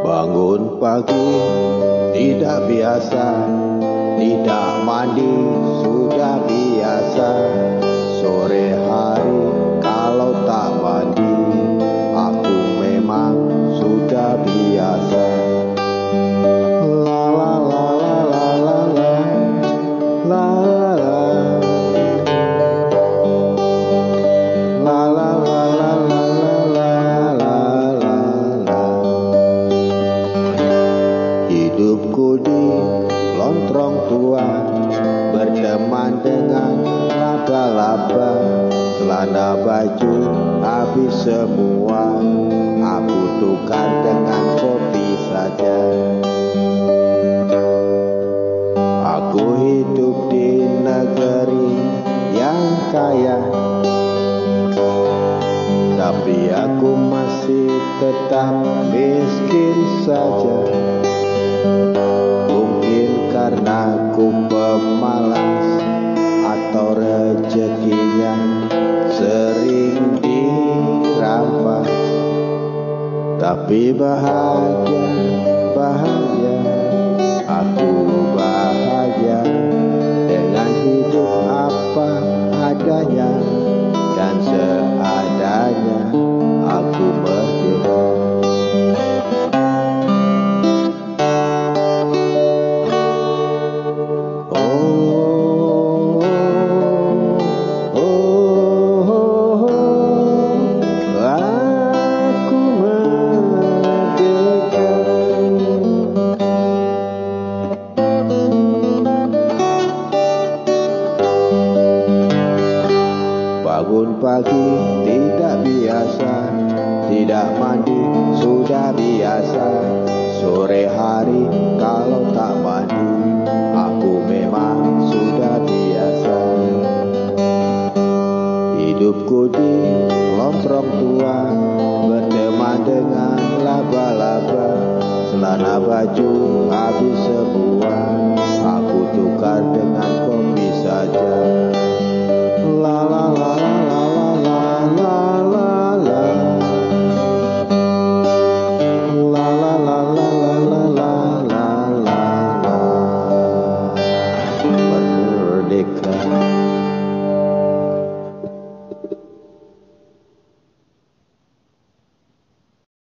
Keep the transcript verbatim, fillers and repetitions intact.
Bangun pagi tidak biasa, tidak mandi sudah biasa. Sore hari kalau tak mandi, aku memang sudah biasa. La la la la la la la la la la la la la la la la la. Hidupku di lontrong tua, berteman dengan laba-laba. Celana baju habis semua, aku tukar dengan kopi saja. Aku hidup di negeri yang kaya, tapi aku masih tetap miskin saja. Mungkin karena aku pemalas, atau rezekinya sering dirampas. Tapi bahagia, bahagia, aku bahagia dengan hidup apa adanya, dan seadanya aku merdeka. Bangun pagi tidak biasa, tidak mandi sudah biasa. Sore hari kalau tak mandi, aku memang sudah biasa. Hidupku di lontrong tua, berteman dengan laba-laba. Celana baju habis semua, aku tukar dengan kopi saja.